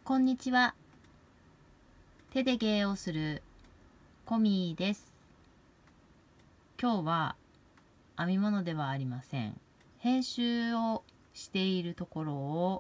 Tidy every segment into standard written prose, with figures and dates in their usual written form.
こんにちは。手で芸をするコミです。今日は編み物ではありません。編集をしているところ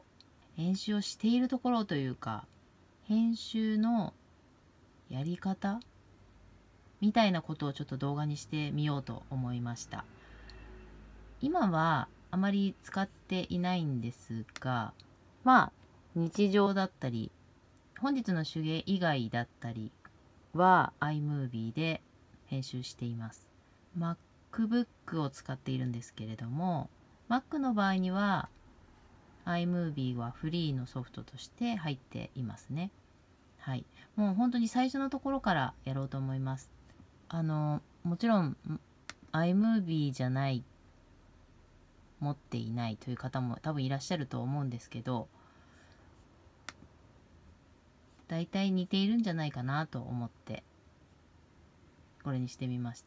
というか、編集のやり方みたいなことをちょっと動画にしてみようと思いました。今はあまり使っていないんですが、日常だったり、本日の手芸以外だったりは iMovie で編集しています。MacBook を使っているんですけれども、Mac の場合には iMovie はフリーのソフトとして入っていますね。はい。もう本当に最初のところからやろうと思います。もちろん iMovie じゃない、持っていないという方も多分いらっしゃると思うんですけど、大体似ているんじゃないかなと思ってこれにしてみました。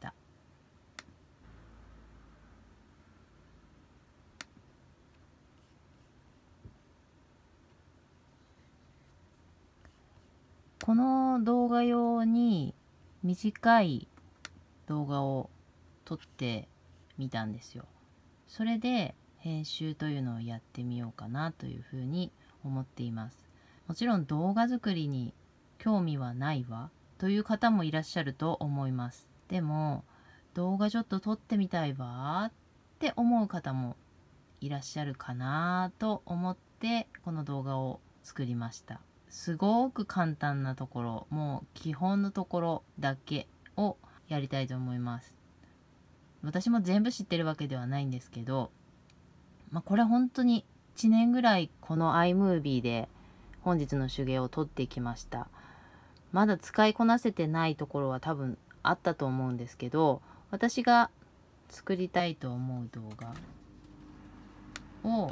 この動画用に短い動画を撮ってみたんですよ。それで編集というのをやってみようかなというふうに思っています。もちろん動画作りに興味はないわという方もいらっしゃると思います。でも動画ちょっと撮ってみたいわって思う方もいらっしゃるかなと思ってこの動画を作りました。すごく簡単なところ、もう基本のところだけをやりたいと思います。私も全部知ってるわけではないんですけど、これ本当に1年ぐらいこの iMovie で本日の手芸を撮ってきました。まだ使いこなせてないところは多分あったと思うんですけど、私が作りたいと思う動画を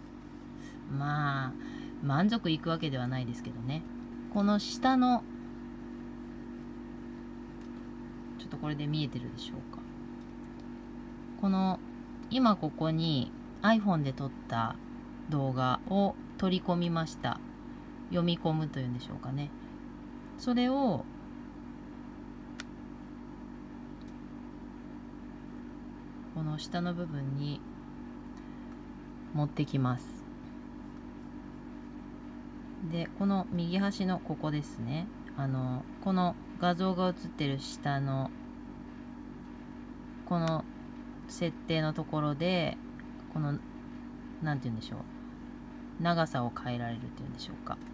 満足いくわけではないですけどね。この下のちょっとこれで見えてるでしょうか。この今ここに iPhone で撮った動画を取り込みました。読み込むというんでしょうかね。それをこの下の部分に持ってきます。で、この右端のここですね。この画像が映ってる下のこの設定のところで、このなんて言うんでしょう、長さを変えられるっていうんでしょうか。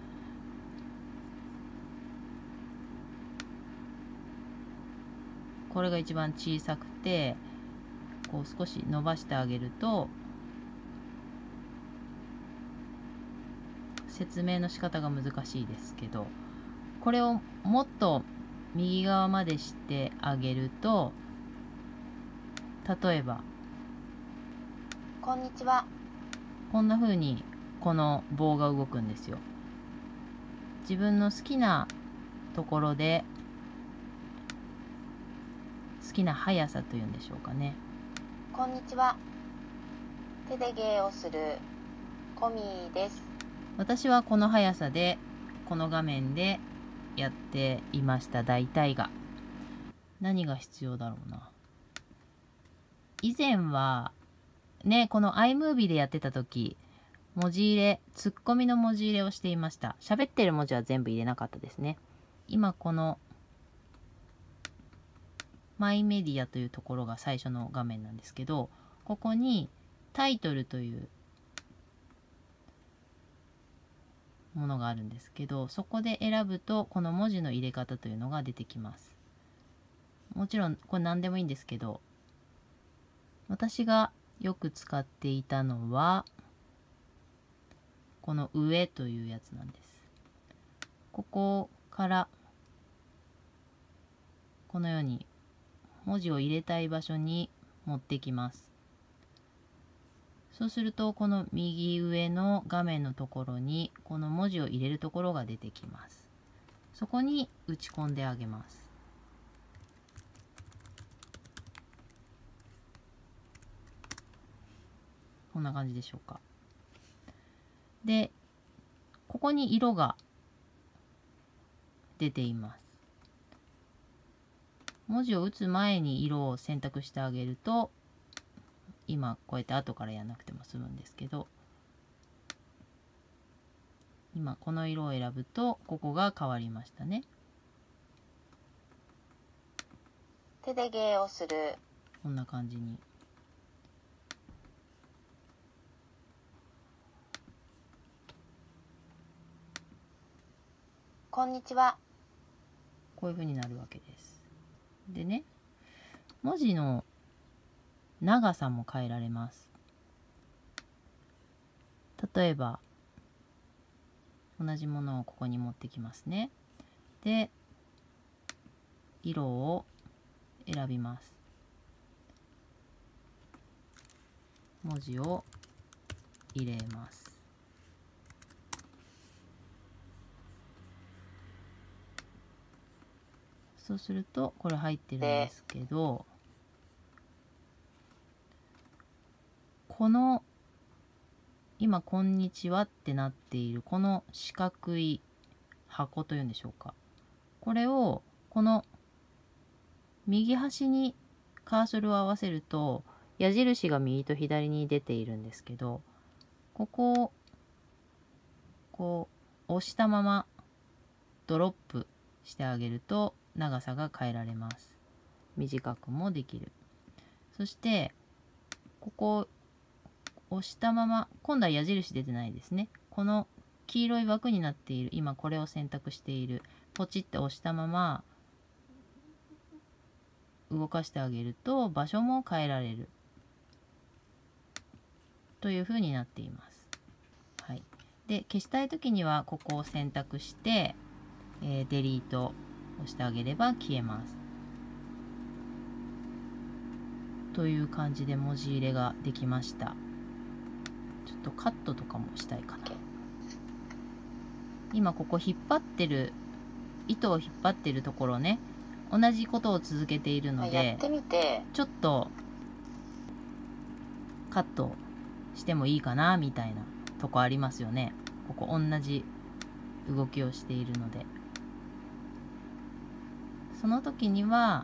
これが一番小さくて、こう少し伸ばしてあげると説明の仕方が難しいですけど、これをもっと右側までしてあげると、例えばこんにちは。 こんな風にこの棒が動くんですよ。自分の好きなところで好きな速さというんでしょうかね。 こんにちは。手で芸をするコミです。 私はこの速さでこの画面でやっていました。大体が何が必要だろうな。以前はね、この iMovie でやってた時、文字入れ、ツッコミの文字入れをしていました。喋ってる文字は全部入れなかったですね。今このマイメディアというところが最初の画面なんですけど、ここにタイトルというものがあるんですけど、そこで選ぶとこの文字の入れ方というのが出てきます。もちろんこれ何でもいいんですけど、私がよく使っていたのはこの上というやつなんです。ここからこのように文字を入れたい場所に持ってきます。そうするとこの右上の画面のところにこの文字を入れるところが出てきます。そこに打ち込んであげます。こんな感じでしょうか。で、ここに色が出ています。文字を打つ前に色を選択してあげると、今こうやって後からやらなくても済むんですけど、今この色を選ぶとここが変わりましたね。 手で芸をする。 こんな感じに。 こんにちは。 こういう風になるわけです。でね、文字の長さも変えられます。例えば同じものをここに持ってきますね。で、色を選びます。文字を入れます。そうするとこれ入ってるんですけど、この今こんにちはってなっているこの四角い箱というんでしょうか。これをこの右端にカーソルを合わせると矢印が右と左に出ているんですけど、ここをこう押したままドロップしてあげると長さが変えられます。短くもできる。そしてここを押したまま、今度は矢印出てないですね。この黄色い枠になっている、今これを選択している、ポチって押したまま動かしてあげると場所も変えられるという風になっています。はい、で消したい時にはここを選択して、デリートを押してあげれば消えます。という感じで文字入れができました。ちょっとカットとかもしたいかな。今ここ引っ張ってる、糸を引っ張ってるところね、同じことを続けているので、ちょっとカットしてもいいかなみたいなとこありますよね。ここ同じ動きをしているので、その時には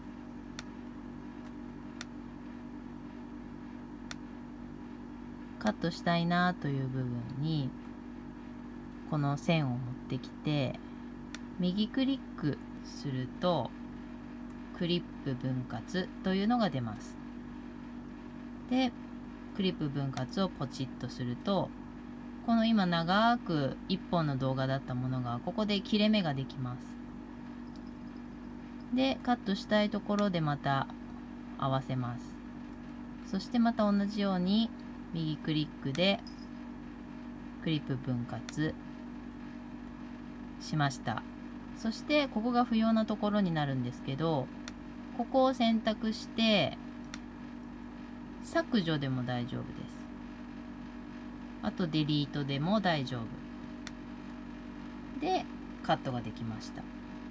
カットしたいなという部分にこの線を持ってきて右クリックするとクリップ分割というのが出ます。でクリップ分割をポチッとすると、この今長く1本の動画だったものがここで切れ目ができます。でカットしたいところでまた合わせます。そしてまた同じように右クリックでクリップ分割しました。そしてここが不要なところになるんですけど、ここを選択して削除でも大丈夫です。あとデリートでも大丈夫でカットができました。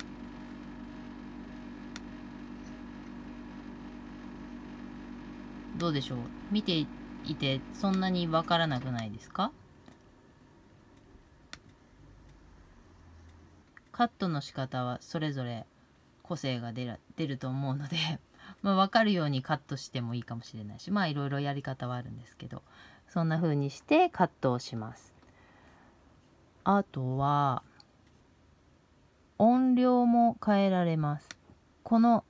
どうでしょう、見ていてそんなにわからなくないですか？カットの仕方はそれぞれ個性が出ると思うので分かるようにカットしてもいいかもしれないし、いろいろやり方はあるんですけど、そんな風にしてカットをします。あとは音量も変えられます。この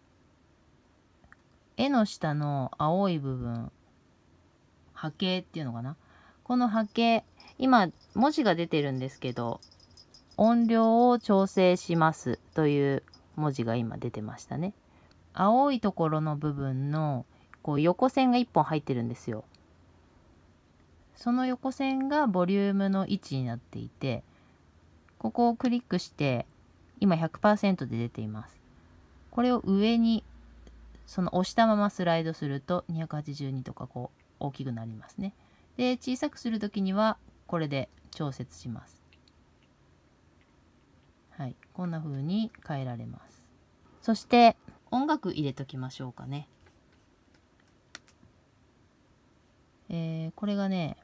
絵の下の青い部分、波形っていうのかな、この波形、今文字が出てるんですけど、音量を調整しますという文字が今出てましたね。青いところの部分のこう横線が1本入ってるんですよ。その横線がボリュームの位置になっていて、ここをクリックして今 100% で出ています。これを上にその押したままスライドすると282とかこう大きくなりますね。で小さくするときにはこれで調節します。はい、こんな風に変えられます。そして音楽入れときましょうかね。これがね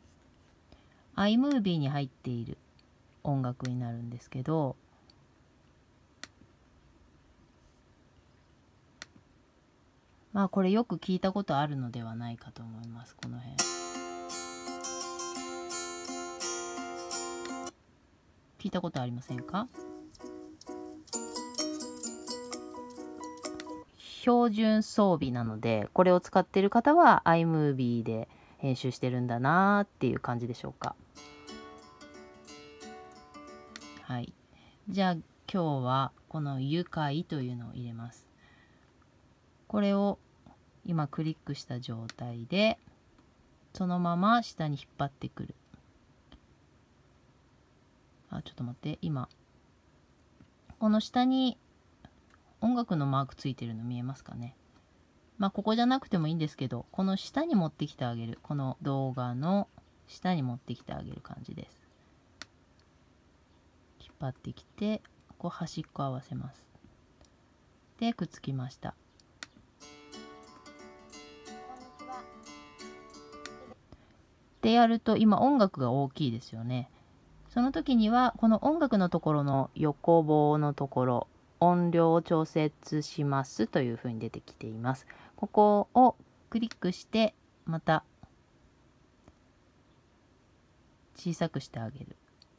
iMovie に入っている音楽になるんですけど、 まあこれよく聞いたことあるのではないかと思います。この辺聞いたことありませんか？標準装備なので、これを使っている方は iMovie で編集してるんだなーっていう感じでしょうか。はい。じゃあ今日はこの愉快というのを入れます。これを今クリックした状態でそのまま下に引っ張ってくる。あ、ちょっと待って、今この下に音楽のマークついてるの見えますかね。まあここじゃなくてもいいんですけど、この下に持ってきてあげる。この動画の下に持ってきてあげる感じです。引っ張ってきて、こう端っこ合わせます。で、くっつきました。でやると今音楽が大きいですよね。その時にはこの音楽のところの横棒のところ、音量を調節しますというふうに出てきています。ここをクリックしてまた小さくしてあげる。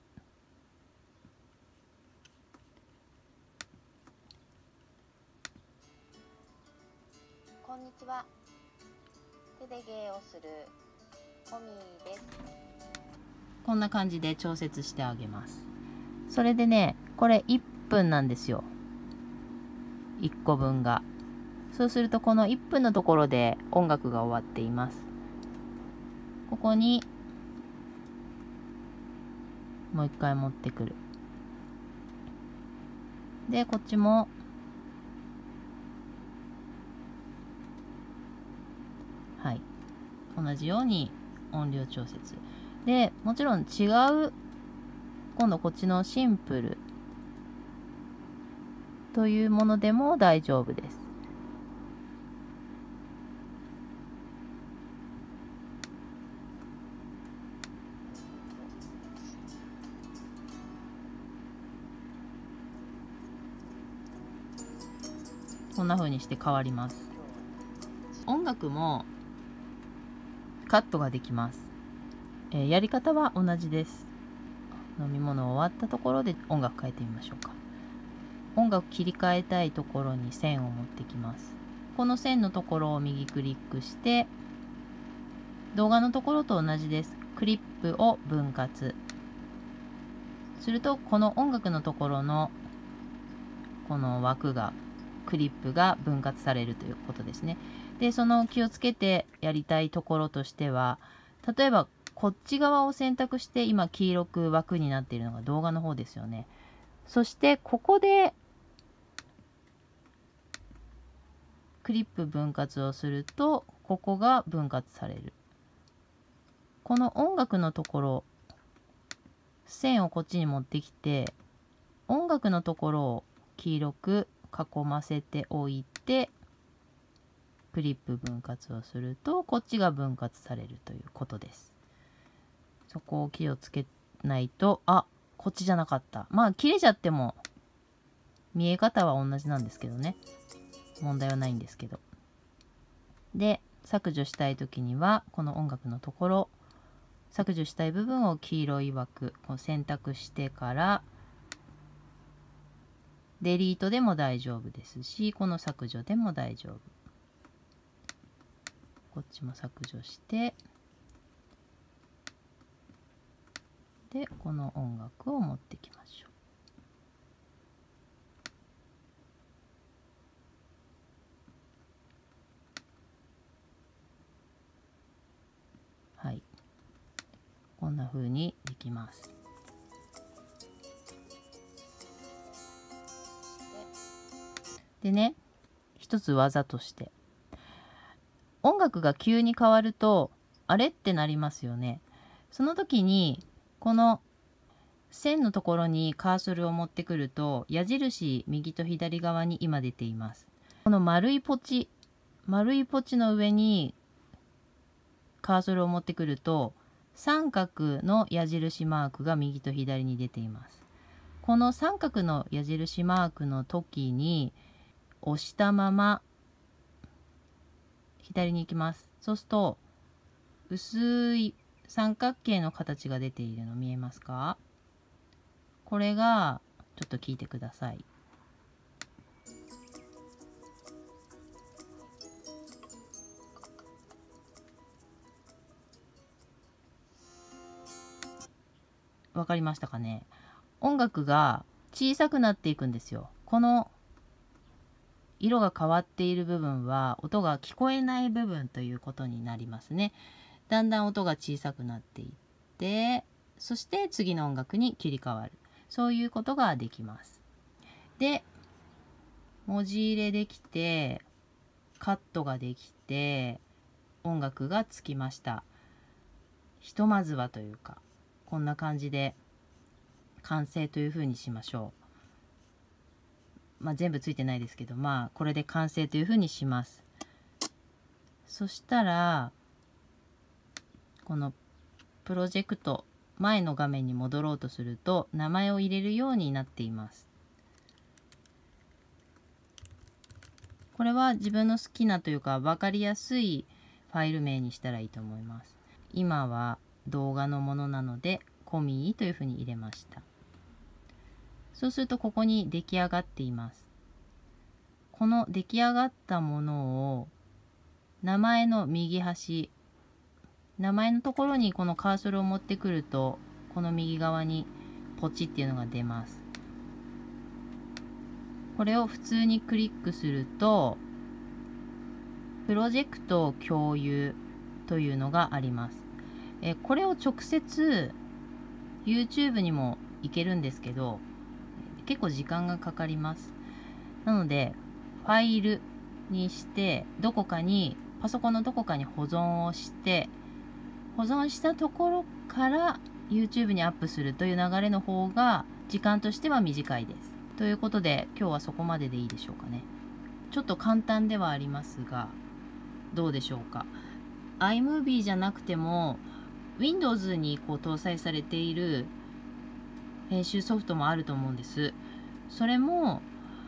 こんにちは。手で芸をするコミです。 こんな感じで調節してあげます。それでね、これ1分なんですよ。1個分が。そうするとこの1分のところで音楽が終わっています。ここにもう一回持ってくる。で、こっちもはい、同じように音量調節で、もちろん違う、今度こっちのシンプルというものでも大丈夫です。こんな風にして変わります。音楽もカットができます。やり方は同じです。飲み物終わったところで音楽変えてみましょうか。音楽切り替えたいところに線を持ってきます。この線のところを右クリックして、動画のところと同じです。クリップを分割すると、この音楽のところのこの枠が、クリップが分割されるということですね。で、その気をつけてやりたいところとしては、例えばこっち側を選択して、今黄色く枠になっているのが動画の方ですよね。そしてここでクリップ分割をすると、ここが分割される。この音楽のところ、線をこっちに持ってきて、音楽のところを黄色く囲ませておいて、クリップ分割をすると、こっちが分割されるということです。そこを気をつけないと、あ、こっちじゃなかった。まあ、切れちゃっても、見え方は同じなんですけどね。問題はないんですけど。で、削除したいときには、この音楽のところ、削除したい部分を黄色い枠を選択してから、デリートでも大丈夫ですし、この削除でも大丈夫。こっちも削除して、で、この音楽を持ってきましょう。はい。こんな風にできます。でね、一つ技として、音楽が急に変わると、あれってなりますよね。その時に、この線のところにカーソルを持ってくると、矢印右と左側に今出ています。この丸いポチの上にカーソルを持ってくると、三角の矢印マークが右と左に出ています。この三角の矢印マークの時に、押したまま左に行きます。そうすると薄い三角形の形が出ているの見えますか？これがちょっと聞いてください。わかりましたかね？音楽が小さくなっていくんですよ。この色が変わっている部分は音が聞こえない部分ということになりますね。だんだん音が小さくなっていって、そして次の音楽に切り替わる。そういうことができます。で、文字入れできて、カットができて、音楽がつきました。ひとまずはというか、こんな感じで完成というふうにしましょう。全部ついてないですけど、これで完成というふうにします。そしたら、このプロジェクト、前の画面に戻ろうとすると、名前を入れるようになっています。これは自分の好きなというか、分かりやすいファイル名にしたらいいと思います。今は動画のものなので、コミーというふうに入れました。そうするとここに出来上がっています。この出来上がったものを名前の右端、名前のところにこのカーソルを持ってくると、この右側にポチっていうのが出ます。これを普通にクリックすると、プロジェクト共有というのがあります。これを直接 YouTube にもいけるんですけど、結構時間がかかります。なので、ファイルにして、パソコンのどこかに保存をして、保存したところから YouTube にアップするという流れの方が時間としては短いです。ということで、今日はそこまででいいでしょうかね。ちょっと簡単ではありますが、どうでしょうか。iMovie じゃなくても、Windows に搭載されている編集ソフトもあると思うんです。それも、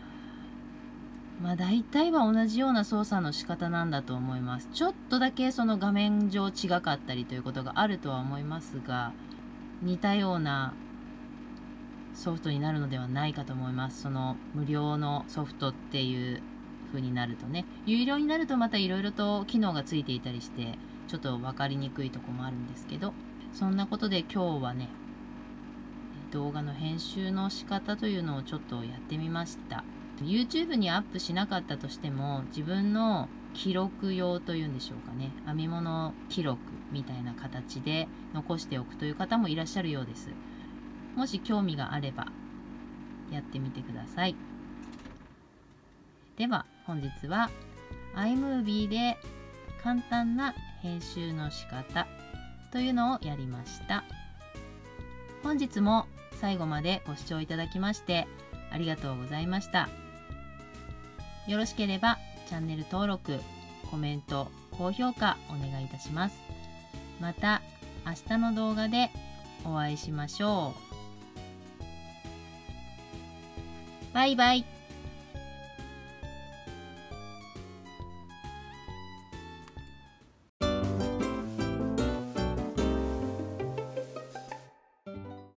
大体は同じような操作の仕方なんだと思います。ちょっとだけその画面上違かったりということがあるとは思いますが、似たようなソフトになるのではないかと思います。その無料のソフトっていう風になるとね、有料になるとまたいろいろと機能がついていたりして、ちょっと分かりにくいとこもあるんですけど、そんなことで今日はね、動画の編集の仕方というのをちょっとやってみました。YouTube にアップしなかったとしても、自分の記録用というんでしょうかね、編み物記録みたいな形で残しておくという方もいらっしゃるようです。もし興味があればやってみてください。では本日は iMovie で簡単な編集の仕方というのをやりました。本日も最後までご視聴いただきましてありがとうございました。よろしければチャンネル登録、コメント、高評価お願いいたします。また明日の動画でお会いしましょう。バイバイ。